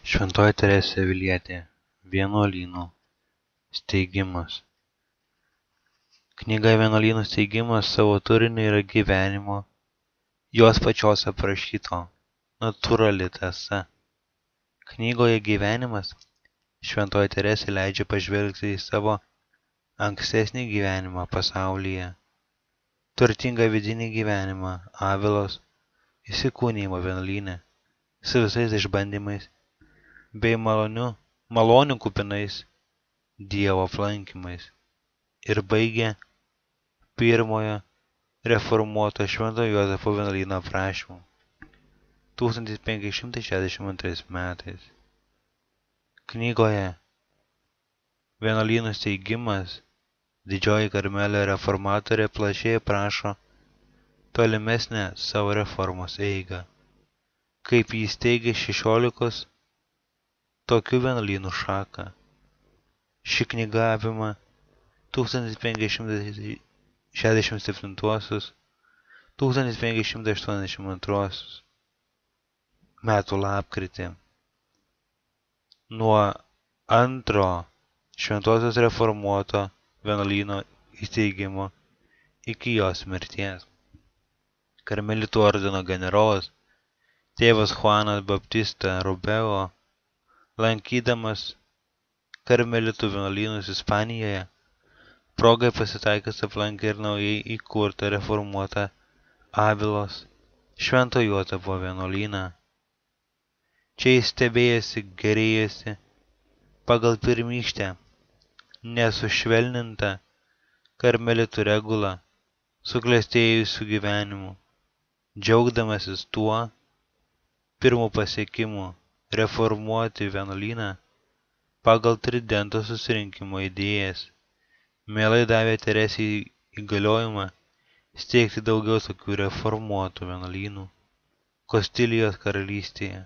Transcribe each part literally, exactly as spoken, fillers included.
Šventoji Teresė Avilietė Vienuolynų steigimas. Knyga Vienuolynų steigimas savo turiniu yra gyvenimo, jos pačios aprašyto, natūrali tiesa. Knygoje Gyvenimas Šventoji Teresė leidžia pažvelgti į savo ankstesnį gyvenimą pasaulyje, turtingą vidinį gyvenimą Avilos įsikūnijimo vienuolyne, su visais išbandymais bei malonių, malonių kupinais Dievo aplankymais, ir baigė pirmojo reformuoto Švento Juozapo vienuolyno aprašymu tūkstantis penki šimtai šešiasdešimt antrais metais. Knygoje Vienuolynų steigimas Didžioji Karmelio reformatorė plačiai aprašo tolimesnę savo reformos eigą, kaip jį steigė šešiolikos tokių vienuolynų šaką. Ši knyga apima tūkstantis penki šimtai šešiasdešimt septintuosius - tūkstantis penki šimtai aštuoniasdešimt antruosius metų lapkritį. Nuo antro Šventosios reformuoto vienuolyno įsteigimo iki jos mirties. Karmelitų ordino generolas tėvas Juanas Baptista Rubeo, lankydamas karmelitų vienuolynus Ispanijoje, progai pasitaikius aplankė ir naujai įkurtą reformuotą Avilos Švento Juozapo vienuolyną. Čia jis stebėjosi, gerėjosi pagal pirmykštę, nesušvelnintą karmelitų regulą, suklestėjusių gyvenimu, džiaugdamasis tuo pirmų pasiekimų reformuoti vienuolyną pagal Tridento susirinkimo idėjas, mielai davė Teresei įgaliojimą steigti daugiau tokių reformuotų vienuolynų Kastilijos karalystėje.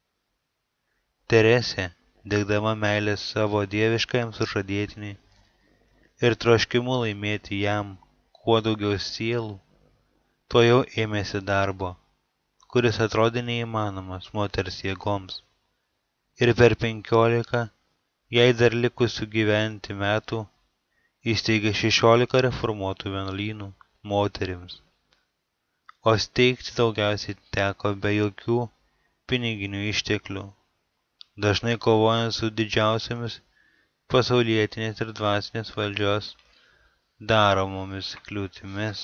Teresė, degdama meilės savo dieviškajam sužadėtiniui ir troškimu laimėti jam kuo daugiau sielų, tuojau ėmėsi darbo, kuris atrodė neįmanomas moters jėgoms, ir per penkiolika jai dar likusių gyventi metų įsteigė šešiolika reformuotų vienuolynų moterims, o steigti daugiausiai teko be jokių piniginių išteklių, dažnai kovojant su didžiausiamis pasaulietinės ir dvasinės valdžios daromomis kliūtimis.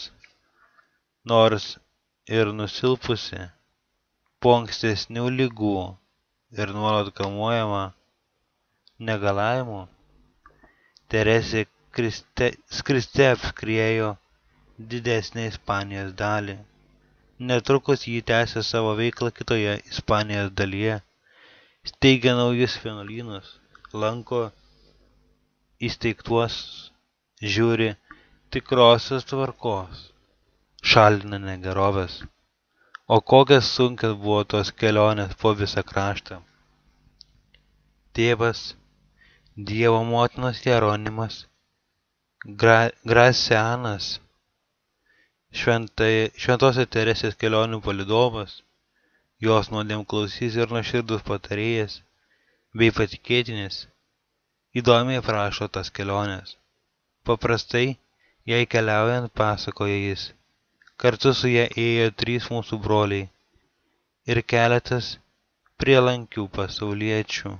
Nors ir nusilpusi po ankstesnių ligų ir nuolat kamuojama negalavimų, Teresė skriste apskriejo didesnę Ispanijos dalį. Netrukus ji tęsė savo veiklą kitoje Ispanijos dalyje, steigia naujus vienuolynus, lanko įsteigtuos, žiūri tikrosios tvarkos, šalina negeroves. O kokias sunkias buvo tos kelionės po visą kraštą. Tėvas, Dievo motinos Jeronimas Gra, Gracianas, šventai, Šventosios Teresės kelionių palydovas, jos nuodėmklausys ir nuoširdus patarėjas bei patikėtinis, įdomiai aprašo tas keliones. Paprastai, jai keliaujant, pasakoja jis, kartu su ja ėjo trys mūsų broliai ir keletas prielankių pasauliečių.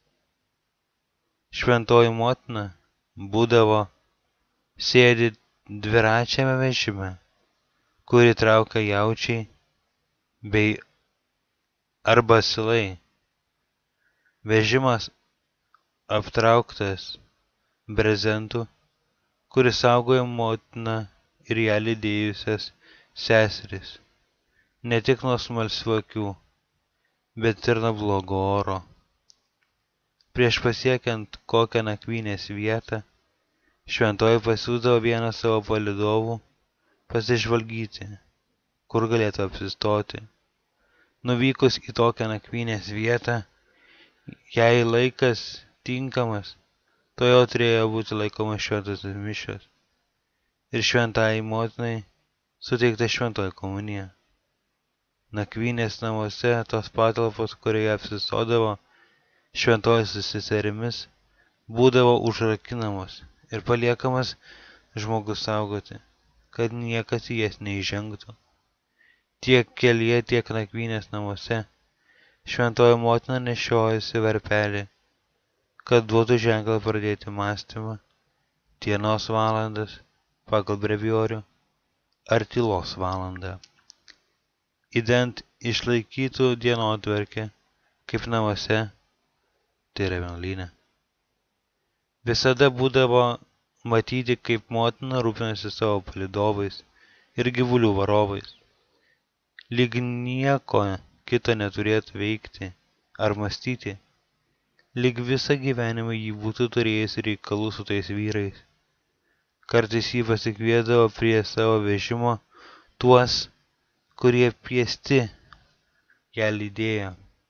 Šventoji motina būdavo sėdi dviračiame vežime, kurį traukia jaučiai bei arba asilai. Vežimas aptrauktas brezentu, kuris saugojo motiną ir ją lydėjusias seseris, ne tik nuo smalsių akių, bet ir nuo blogo oro. Prieš pasiekiant kokią nakvynės vietą, šventoji pasiūsdavo vieną savo palydovų pasižvalgyti, kur galėtų apsistoti. Nuvykus į tokią nakvynės vietą, jei laikas tinkamas, to jau turėjo būti laikomas šventosios mišios ir šventajai motinai suteikta šventoji komunija. Nakvynės namuose tos patalpos, kurioje apsistodavo, šventoji su seserimis būdavo užrakinamos ir paliekamas žmogus saugoti, kad niekas į jas neįžengtų. Tiek kelyje, tiek nakvynės namuose šventoji motina nešiojasi varpelį, kad duotų ženklą pradėti mąstymą, dienos valandas pagal breviorių ar tylos valandą. Idant išlaikytų dienotvarkę, kaip namuose, tai yra vienuolyne. Visada būdavo matyti, kaip motina rūpinasi savo palydovais ir gyvulių varovais. Lyg nieko kito neturėtų veikti ar mąstyti, lyg visą gyvenimą jį būtų turėjęs reikalų su tais vyrais. Kartais jį pasikviesdavo prie savo vežimo tuos, kurie piesti ją lydėjo.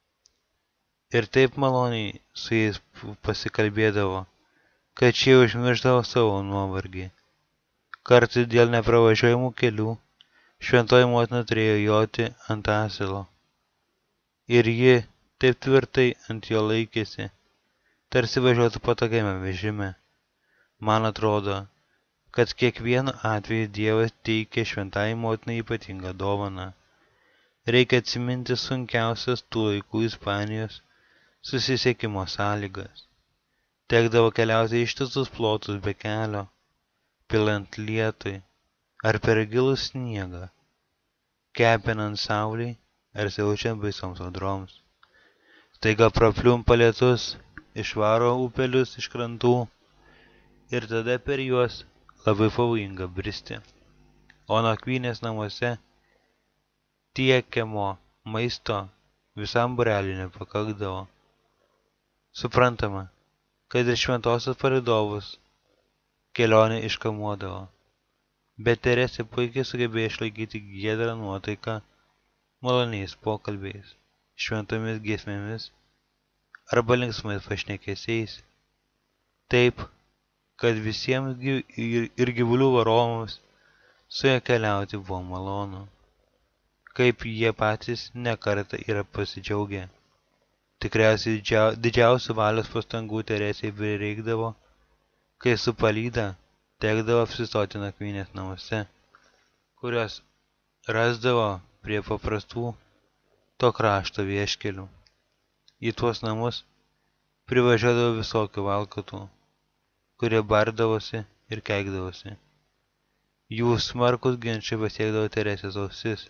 Ir taip maloniai su jais pasikalbėdavo, kad šie užmiršdavo savo nuovargį. Kartais dėl nepravažiuojamų kelių šventoji motina turėjo joti ant asilo. Ir ji taip tvirtai ant jo laikėsi, tarsi važiuotų patogiame vežime. Man atrodo, kad kiekvienu atveju Dievas teikia šventai motinai ypatingą dovaną. Reikia atsiminti sunkiausias tų laikų Ispanijos susisiekimo sąlygas. Tekdavo keliauti ištisus plotus be kelio, pilant lietui ar per gilų sniegą, kepinant saulei ar siaučiant baisoms audroms. Staiga prapliumpa lietus, išvaro upelius iš krantų ir tada per juos labai pavojinga bristi. O nakvynės namuose tiekiamo maisto visam būreliui nepakakdavo. Suprantama, kad ir šventosios palydovus kelionė iškamuodavo, bet Teresė puikiai sugebėjo išlaikyti giedrą nuotaiką maloniais pokalbiais, šventomis giesmėmis arba linksmais pašnekesiais, taip, kad visiems ir gyvulių varovams su ja keliauti buvo malonu, kaip jie patys nekartą yra pasidžiaugę. Tikriausiai didžiausių valios pastangų Teresei prireikdavo, kai su palyda tekdavo apsistoti nakvynės namuose, kurios rasdavo prie paprastų to krašto vieškelių. Į tuos namus privažiuodavo visokių valkatų, kurie bardavosi ir keikdavosi. Jų smarkus ginčiai pasiekdavo Teresės ausis.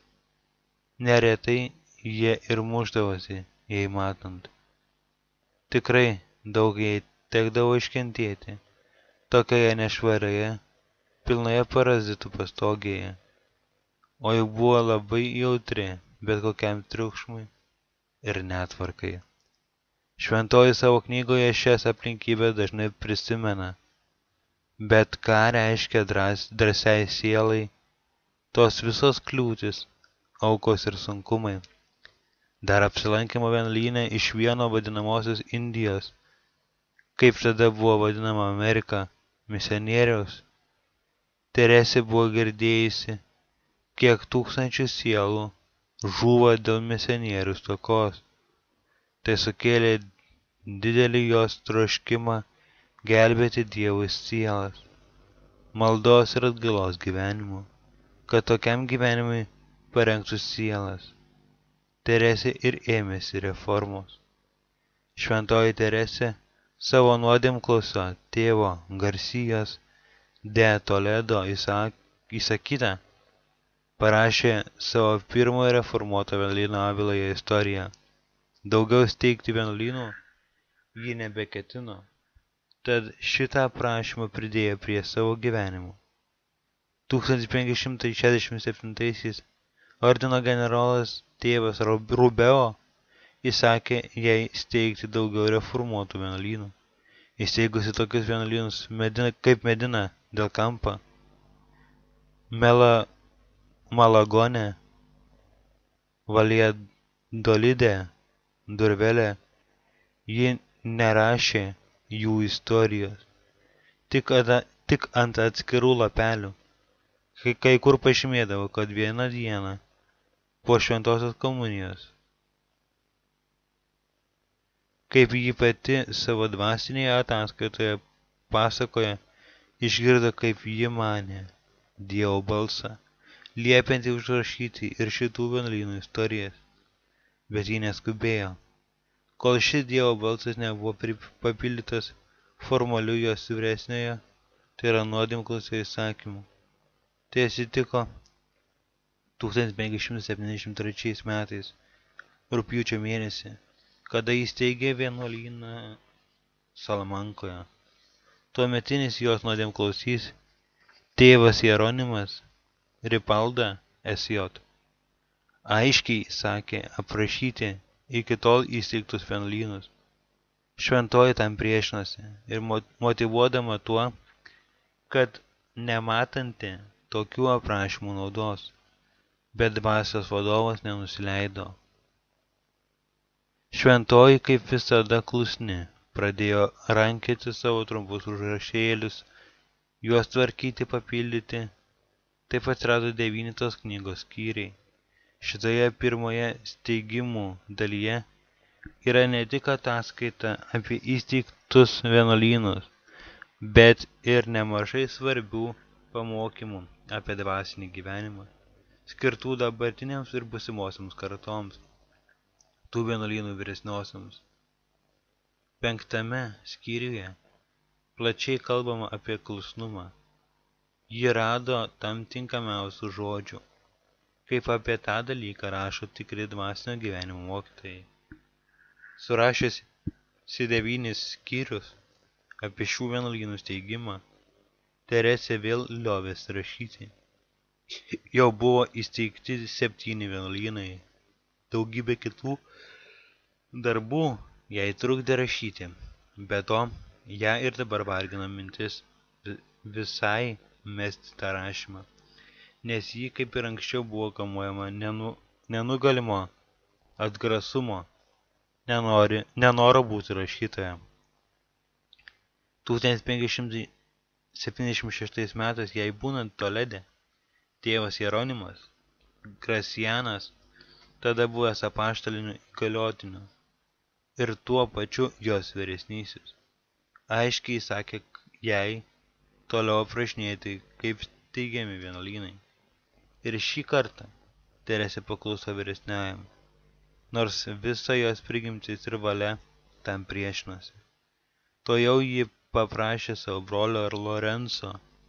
Neretai jie ir mušdavosi, jai matant. Tikrai daug jai tekdavo iškentėti, tokioje nešvarioje, pilnoje parazitų pastogėje, o juk buvo labai jautri bet kokiam triukšmui ir netvarkai. Šventoji savo knygoje šias aplinkybės dažnai prisimena, bet ką reiškia drąsiai sielai tos visos kliūtis, aukos ir sunkumai. Dar apsilankimo vienuolyne iš vieno vadinamosios Indijos, kaip tada buvo vadinama Amerika, misionieriaus, Teresė buvo girdėjusi, kiek tūkstančių sielų žuvo dėl misionierių stokos. Tai sukėlė didelį jos troškimą gelbėti Dievui sielas, maldos ir atgailos gyvenimu, kad tokiam gyvenimui parengtų sielas. Teresė ir ėmėsi reformos. Šventoji Teresė savo nuodėmklausio tėvo Garsijos de Toledo įsakytą parašė savo pirmojo reformuoto vienuolyno Aviloje istoriją. Daugiau steigti vienuolynų ji nebeketino, tad šitą prašymą pridėjo prie savo gyvenimo. tūkstantis penki šimtai šešiasdešimt septintaisiais ordino generolas tėvas Rubeo įsakė jai steigti daugiau reformuotų vienuolynų. Įsteigusi tokius vienuolynus Medina, kaip Medina del Campo, Mela, Malagone, Valjadolide, Durvelė, ji nerašė jų istorijos, tik, ada, tik ant atskirų lapelių, kai, kai kur pažymėdavo, kad vieną dieną po šventosios komunijos, Kaip ji pati savo dvasinėje ataskaitoje pasakoja, išgirdo, kaip ji manė Dievo balsą, liepiantį užrašyti ir šitų vienuolynų istorijas, bet ji neskubėjo, kol šis Dievo balsas nebuvo papildytas formaliu jos vyresniojo, tai yra nuodėmklausio įsakymu. Tai atsitiko tūkstantis penki šimtai septyniasdešimt trečiais metais, rugpjūčio mėnesį, kada įsteigė vienuolyną Salamankoje. Tuometinis jos nuodėmklausys, tėvas Jeronimas Ripalda S J aiškiai sakė aprašyti iki tol įsteigtus vienuolynus. Šventoji tam priešinosi ir motyvuodama tuo, kad nematanti tokių aprašymų naudos, bet dvasios vadovas nenusileido. Šventoji, kaip visada klusni, pradėjo rankioti savo trumpus užrašėlius, juos tvarkyti, papildyti. Taip atsirado devynitos knygos skyriai. Šitoje pirmoje steigimų dalyje yra ne tik ataskaita apie įsteigtus vienuolynus, bet ir nemažai svarbių pamokymų apie dvasinį gyvenimą, skirtų dabartiniams ir būsimosiams kartoms, tų vienuolynų vyresniosiams. Penktame skyriuje plačiai kalbama apie klusnumą. Ji rado tam tinkamiausių žodžių, kaip apie tą dalyką rašo tikri dvasinio gyvenimo mokytojai. Surašęs devynis skyrius apie šių vienuolynų steigimą, Teresė vėl liovėsi rašyti. Jau buvo įsteigti septyni vienuolynai. Daugybė kitų darbų jai trukdė rašyti. Be to, ją ir dabar vargina mintis visai mesti tą rašymą, nes ji, kaip ir anksčiau, buvo kamuojama nenu, nenugalimo atgrasumo, nenori, nenoro būti rašytoja. tūkstantis penki šimtai septyniasdešimt šeštais metais, jai būnant Tolede, tėvas Jeronimas Grasianas, tada buvęs apaštaliniu įgaliotiniu ir tuo pačiu jos vyresnysis, aiškiai sakė jai toliau aprašinėti, kaip steigiami vienuolynai. Ir šį kartą Teresė pakluso vyresniajam, nors visa jos prigimtis ir valia tam priešinosi. Tuojau ji paprašė savo brolio Lorenzo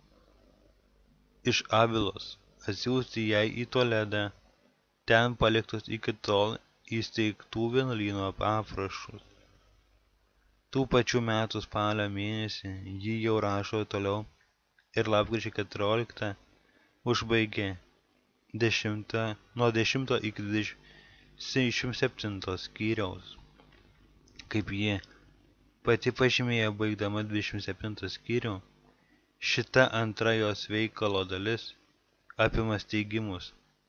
iš Avilos atsiųsti jai į Toledą ten paliktus iki tol įsteigtų vienuolynų aprašus. Tų pačių metų spalio mėnesį ji jau rašo toliau ir lapkričio keturioliktą užbaigė dešimtą, nuo dešimto iki dvidešimt septinto skyriaus. Kaip ji pati pažymėjo baigdama dvidešimt septintą skyrių, šita antra jos veikalo dalis apima steigimus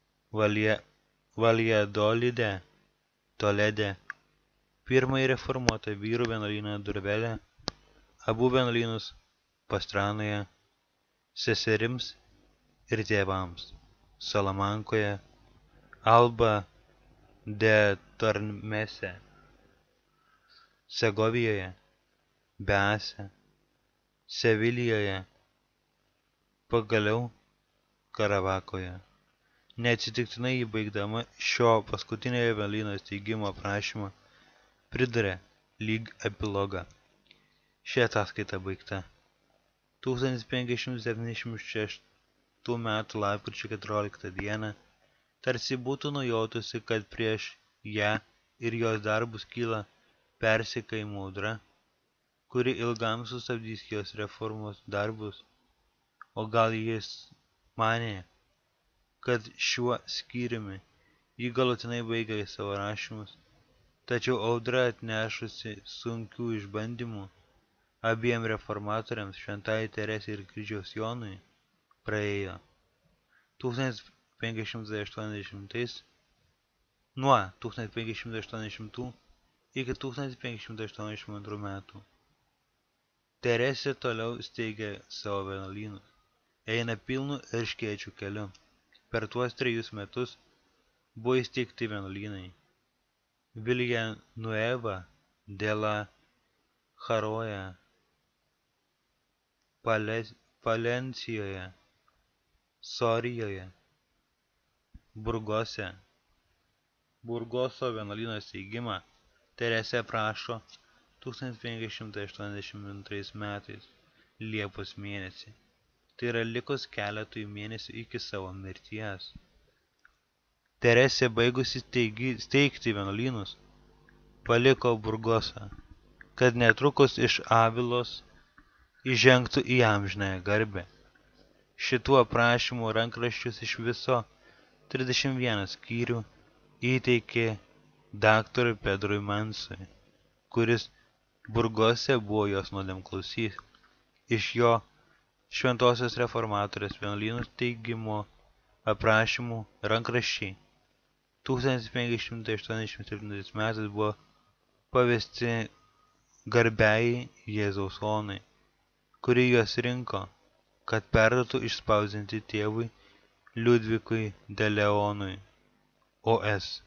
Valjadolide, Tolede, pirmąjį reformuotą vyrų vienuolyną Durvelę, abu vienuolynus Pastranoje, seserims ir tėvams, Salamankoje, Alba de Tormese, Segovijoje, Bease, Sevilijoje, pagaliau Karavakoje. Neatsitiktinai įbaigdama šio paskutiniojo vienuolyno steigimo aprašymą priduria lyg epilogą. Ši ataskaita baigta. tūkstantis penki šimtai septyniasdešimt šeštų metų lapkričio keturioliktą dieną tarsi būtų nujautusi, kad prieš ją ir jos darbus kyla persekiojimo audra, kuri ilgam sustabdys jos reformos darbus, o gal jis manė, kad šiuo skyriumi ji galutinai baigė savo rašymus, tačiau audra atnešusi sunkių išbandymų abiem reformatoriams, Šventajai Teresei ir Kryžiaus Jonui, praėjo. tūkstantis penki šimtai aštuoniasdešimtais nuo tūkstantis penki šimtai aštuoniasdešimtų iki tūkstantis penki šimtai aštuoniasdešimt antrų metų. Teresė toliau steigia savo vienuolynus, eina pilnu erškėčių keliu. Per tuos trejus metus buvo įsteigti vienuolynai Villanueva de la Jaroje, Palencijoje, Sorijoje, Burgose. Burgoso vienuolyno steigimą Teresė aprašo tūkstantis penki šimtai aštuoniasdešimt antrais metais Liepos mėnesį, tai yra likus keletui mėnesių iki savo mirties. Teresė baigusi steigti vienuolynus paliko Burgosą, kad netrukus iš Avilos įžengtų į amžinąją garbę. Šitų aprašymų rankraščius iš viso trisdešimt vieną skyrių įteikė daktarui Pedrui Mansui, kuris Burgose buvo jos nuodėmklausys. Iš jo Šventosios reformatorės vienuolynų steigimo aprašymų rankraščiai tūkstantis penki šimtai aštuoniasdešimt septintais metais buvo pavesti garbiai Jėzaus onai, kuri juos rinko, kad perduotų išspausdinti tėvui Liudvikui de Leonui, O S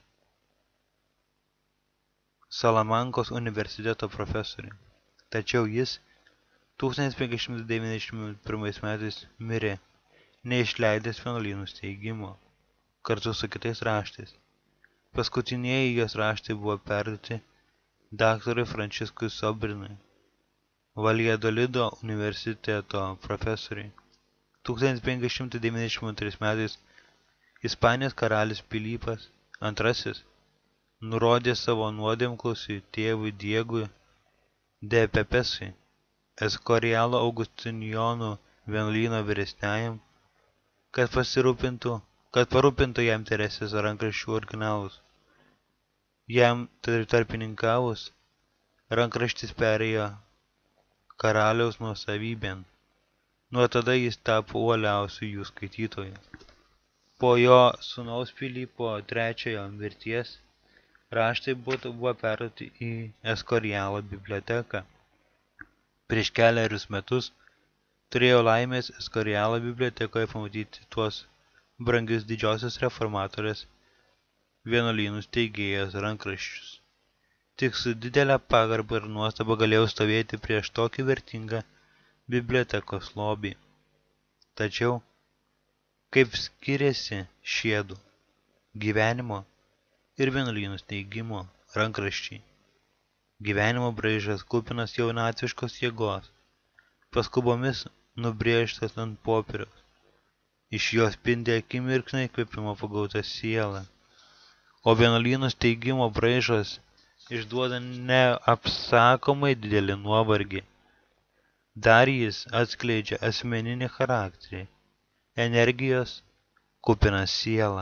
Salamankos universiteto profesoriui. Tačiau jis tūkstantis penki šimtai devyniasdešimt pirmais metais mirė, neišleidęs vienuolynų steigimo, kartu su kitais raštais. Paskutinieji jos raštai buvo perduoti daktarui Frančiskui Sobrinui, Valjadolido universiteto profesoriui. tūkstantis penki šimtai devyniasdešimt antrais metais Ispanijos karalius Pilypas antrasis nurodė savo nuodėmklausiui tėvui Diegui de Pepesui, Eskorialo Augustinijonų vienuolyno vyresniajam, kad pasirūpintų, kad parūpintų jam Teresės rankraščių originalus. Jam tarpininkavus, rankraštis perėjo karaliaus nuosavybėn. Nuo tada jis tapo uoliausiu jų skaitytoju. Po jo sūnaus Pilypo trečiojo mirties raštai buvo perduoti į Eskorialo biblioteką. Prieš keliarius metus turėjau laimės Eskorialo bibliotekoje pamatyti tuos brangius didžiosios reformatorės vienuolynų steigėjos rankraščius. Tik su didelė pagarba ir nuostaba galėjau stovėti prieš tokį vertingą bibliotekos lobį. Tačiau, kaip skiriasi šiedu gyvenimo ir vienuolynų steigimo rankraščiai. Gyvenimo braižas kupinas jaunatviškos jėgos, paskubomis nubrėžtas ant popieriaus. Iš jos spindi akimirksnio įkvėpimo pagauta siela, o vienuolynų steigimo braižas išduoda neapsakomai didelį nuovargį. Dar jis atskleidžia asmeninį charakterį, energijos kupiną sielą.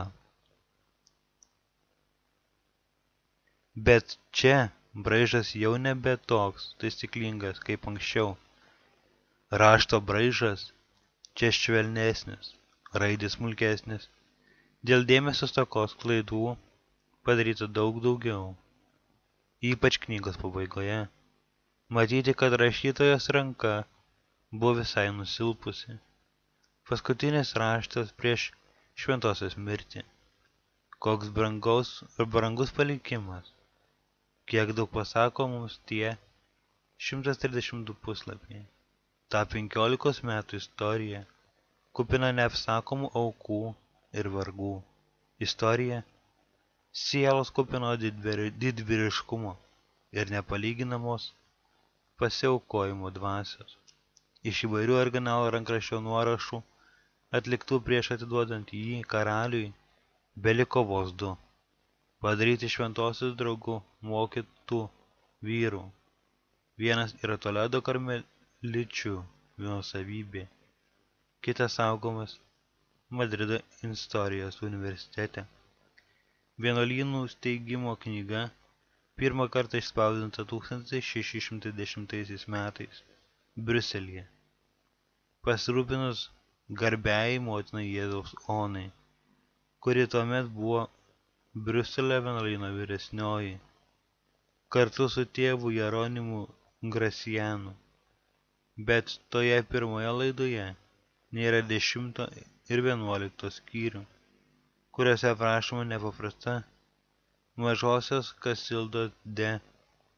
Bet čia braižas jau nebe toks taisyklingas kaip anksčiau. Rašto braižas čia švelnesnis, raidės smulkesnis. Dėl dėmesio stokos klaidų padaryta daug daugiau. Ypač knygos pabaigoje. Matyti, kad rašytojos ranka buvo visai nusilpusi. Paskutinis raštas prieš šventosios mirtį. Koks brangaus ir brangus palikimas. Kiek daug pasako mums tie šimtas trisdešimt du puslapiai. Ta penkiolikos metų istorija, kupina neapsakomų aukų ir vargų. Istorija sielos kupino didvyriškumo ir nepalyginamos pasiaukojimo dvasios. Iš įvairių originalo rankraščio nuorašų, atliktų prieš atiduodant jį karaliui, beliko vos du. Padaryti šventosios draugų mokytų vyrų. Vienas yra Toledo karmeličių nuosavybė, kitas saugomas Madrido istorijos universitete. Vienuolynų steigimo knyga pirmą kartą išspausdinta tūkstantis šeši šimtai dešimtaisiais metais Briuselyje. Pasirūpinus garbiai motinai Jėzaus onai, kuri tuomet buvo Briuselio vienuolyno vyresnioji, kartu su tėvu Jeronimu Gracianu. Bet toje pirmoje laidoje nėra dešimto ir vienuolikto skyrių, kuriuose aprašoma nepaprasta mažosios Kasildos de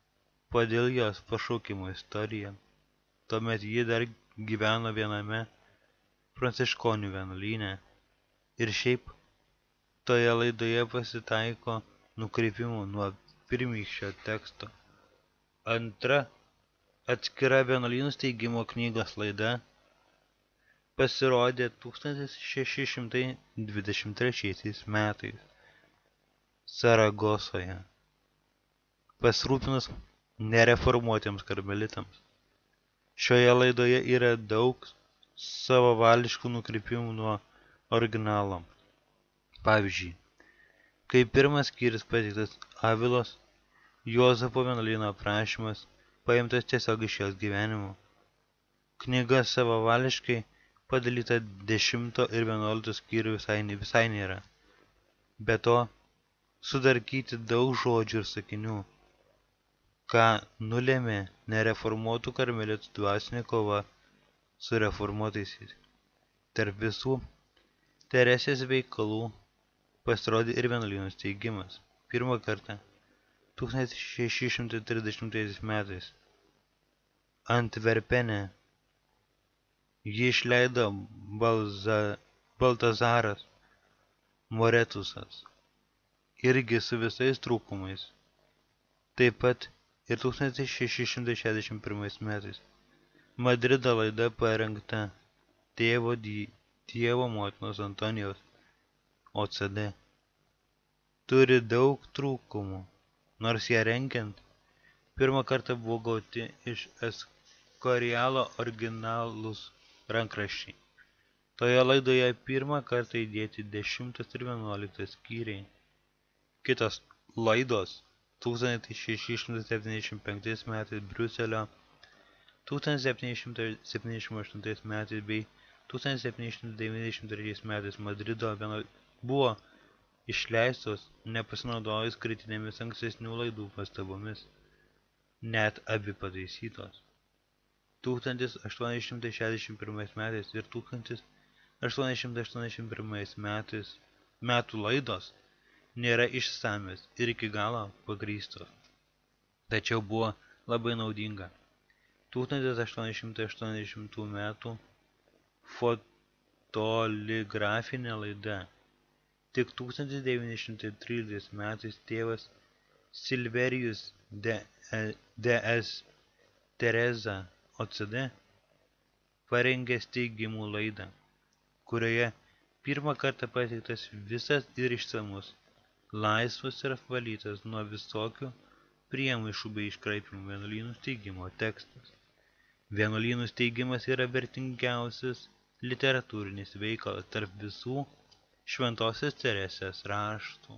pagal jos pašaukimo istoriją. Tuomet ji dar gyveno viename pranciškonių vienuolyne. Ir šiaip toje laidoje pasitaiko nukrypimų nuo pirmykščio teksto. Antra atskira vienuolynų steigimo knygos laida pasirodė tūkstantis šeši šimtai dvidešimt trečiaisiais metais Saragosoje, pasirūpinus nereformuotiems karmelitams. Šioje laidoje yra daug savavališkų nukrypimų nuo originalo. Pavyzdžiui, kai pirmas skyrius pateiktas Avilos Juozapo vienuolyno aprašymas paimtas tiesiog iš jos gyvenimo. Knyga savavališkai padalyta dešimto ir vienuolikto skyrių visai, visai nėra. Be to, sudarkyti daug žodžių ir sakinių, ką nulėmė nereformuotų karmelitų dvasinė kova su reformuotaisiais. Tarp visų Teresės veikalų pasirodė ir vienuolynų steigimas. Pirmą kartą tūkstantis šeši šimtai trisdešimtaisiais metais Antverpene jį išleido Balza, Baltazaras Moretusas, irgi su visais trūkumais. Taip pat ir tūkstantis šeši šimtai šešiasdešimt pirmais metais Madrido laida parengta tėvo Dievo motinos Antonijaus O C D. Turi daug trūkumų, nors ją rengiant pirmą kartą buvo gauti iš Eskorialo originalūs rankraščiai. Toje laidoje pirmą kartą įdėti dešimtas ir vienuoliktas skyriai. Kitos laidos tūkstantis šeši šimtai septyniasdešimt penktais metais Briuselio, tūkstantis septyni šimtai septyniasdešimt aštuntais metais bei tūkstantis septyni šimtai devyniasdešimt trečiais metais Madrido buvo išleistos nepasinaudojus kritinėmis ankstesnių laidų pastabomis, net abi pataisytos. tūkstantis aštuoni šimtai šešiasdešimt pirmais metais ir tūkstantis aštuoni šimtai aštuoniasdešimt pirmais metais metų laidos nėra išsamios ir iki galo pagrįstos, tačiau buvo labai naudinga. tūkstantis aštuoni šimtai aštuoniasdešimtų metų fotoligrafinė laida. Tik tūkstantis devyni šimtai tryliktais metais tėvas Silverijus D S Tereza O C D parengė steigimų laidą, kurioje pirmą kartą pateiktas visas ir išsamus, laisvas ir apvalytas nuo visokių priemaišų bei iškraipimų vienuolynų steigimo tekstas. Vienuolynų steigimas yra vertingiausias literatūrinis veikalas tarp visų Šventosios Teresės raštų.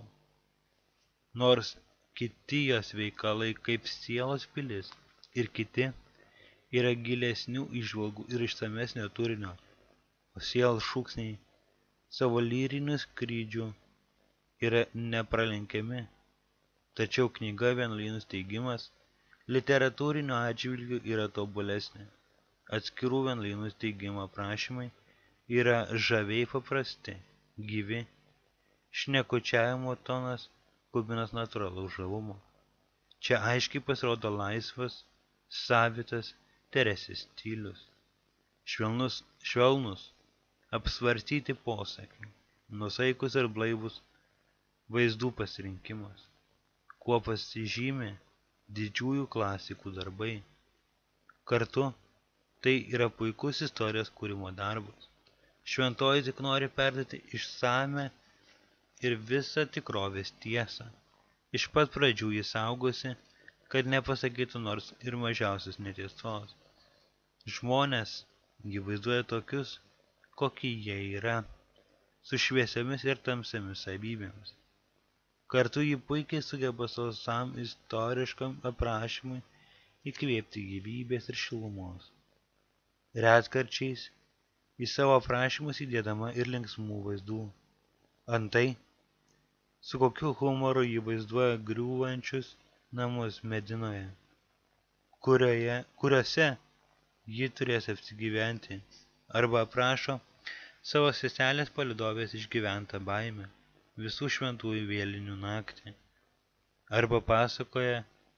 Nors kiti jos veikalai kaip sielos pilis ir kiti yra gilesnių įžvalgų ir išsamesnio turinio, o sielos šūksniai savo lyrinių skrydžių yra nepralenkiami. Tačiau knyga Vienuolynų steigimas literatūrinio atžvilgiu yra tobulesnė. Atskirų vienuolynų steigimo aprašymai yra žaviai paprasti, gyvi, šnekučiavimo tonas kupinas natūralaus žavumo. Čia aiškiai pasirodo laisvas, savitas Teresės stilius. Švelnus, švelnus, apsvarstyti posakiai, nusaikus ir blaivus vaizdų pasirinkimas, kuo pasižymi didžiųjų klasikų darbai. Kartu tai yra puikus istorijos kūrimo darbas. Šventoji tik nori perduoti išsame ir visą tikrovės tiesą. Iš pat pradžių jis saugosi, kad nepasakytų nors ir mažiausios netiesos. Žmonės jį vaizduoja tokius, kokie jie yra, su šviesiomis ir tamsiamis savybėmis. Kartu jį puikiai sugeba sausam istoriškam aprašymui įkvėpti gyvybės ir šilumos. Retkarčiais į savo aprašymus įdėdama ir linksmų vaizdų. Antai, su kokiu humoru jį vaizduoja griūvančius namus Medinoje, kurioje, kuriuose ji turės apsigyventi, arba aprašo savo seselės palydovės išgyventą baimę visų šventųjų vėlinių naktį, arba pasakoja,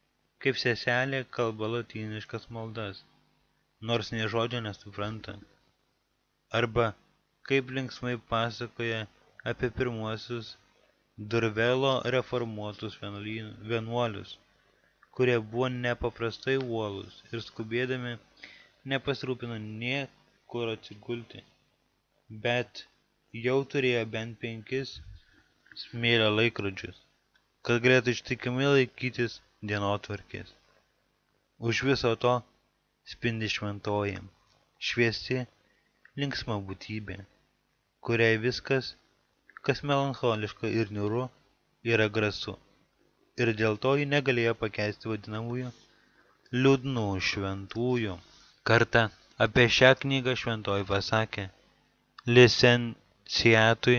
kaip seselė kalba lotyniškas maldas, nors nė žodžio nesupranta. Arba kaip linksmai pasakoja apie pirmuosius Durvelo reformuotus vienuolius, kurie buvo nepaprastai uolūs ir skubėdami nepasirūpino nė kur atsigulti, bet jau turėjo bent penkis smėlio laikrodžius, kad galėtų ištikimai laikytis dienotvarkės. Už viso to spindi šventoji, šviesi, linksma būtybė, kuriai viskas, kas melancholiška ir niūru, yra grasu, ir dėl to ji negalėjo pakęsti vadinamųjų liūdnų šventųjų. Kartą apie šią knygą šventoji pasakė licenciatui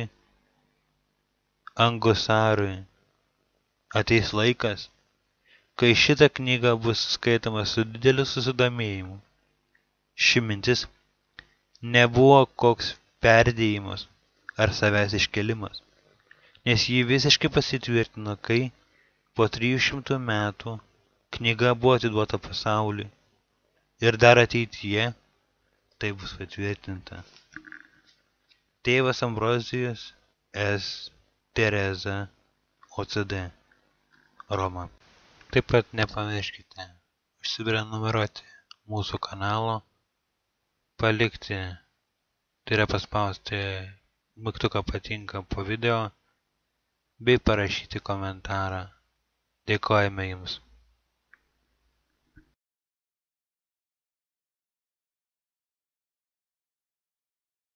Angusarui: ateis laikas, kai šita knyga bus skaitoma su dideliu susidomėjimu. Ši mintis nebuvo koks perdėjimas ar savęs iškelimas, nes jį visiškai pasitvirtino, kai po trijų šimtų metų knyga buvo atiduota pasauliui ir dar ateityje tai bus patvirtinta. Tėvas Ambrozijus S. Tereza O C D, Roma. Taip pat nepamirškite užsiprenumeruoti mūsų kanalo, palikti, tai yra paspausti mygtuką patinka po video, bei parašyti komentarą. Dėkojame Jums.